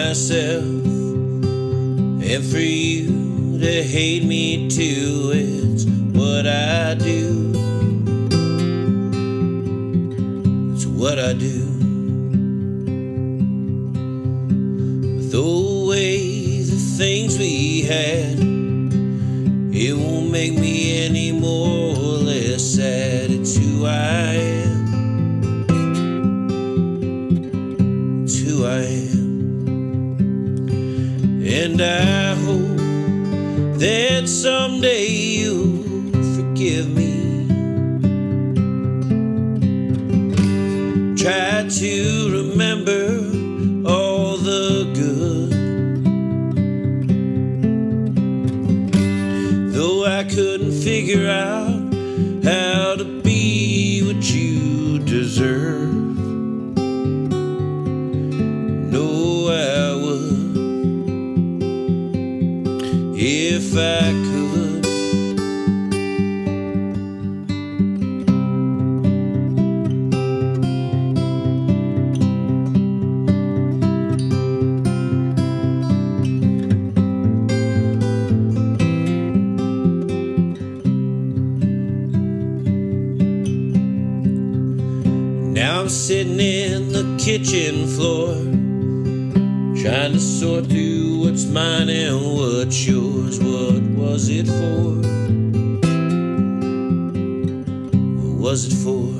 myself, and for you to hate me too. It's what I do. It's what I do. Throw away the things we had. It won't make me any more or less sad. It's who I am. It's who I am. And I hope that someday you'll forgive me. Try to remember all the good, though I couldn't figure out how to be what you deserve. No, I would if I could. Now I'm sitting in the kitchen floor, trying to sort through what's mine and what's yours. What was it for? What was it for?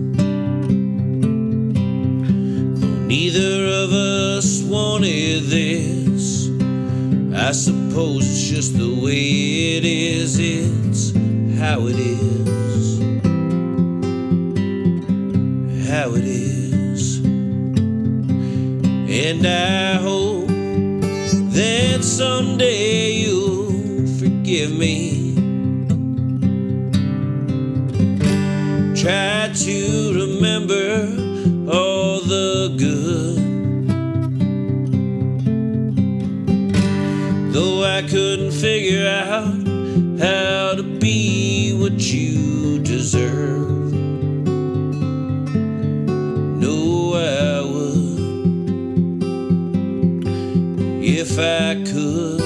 Though neither of us wanted this, I suppose it's just the way it is. It's how it is. How it is. And I hope that someday you'll forgive me. Try to remember all the good, though I couldn't figure out how to be what you deserve. If I could.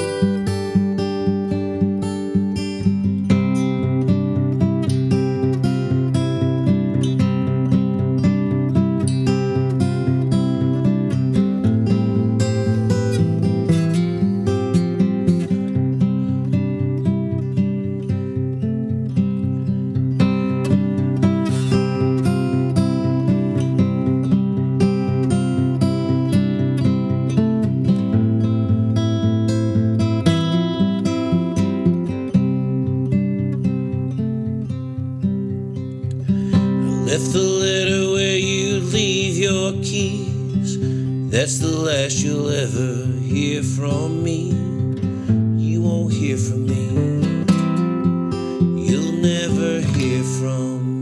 Left the letter where you leave your keys. That's the last you'll ever hear from me. You won't hear from me. You'll never hear from me.